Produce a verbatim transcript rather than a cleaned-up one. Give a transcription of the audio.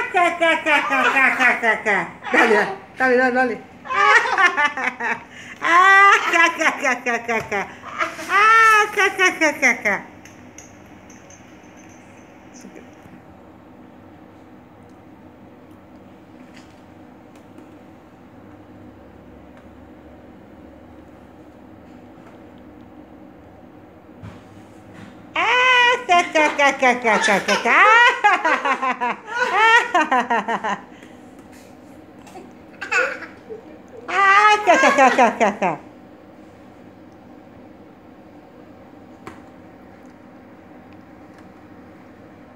Dale, dale, dale, dale. Ah, ca, ca, ca, ca, ca, ca. Ah, ca, ca, ca, ca, ca. Ah, ca, ca, ca, ca, ca, ca, ca, ca. Ah, ca, ca, ca, ca, ca, ca.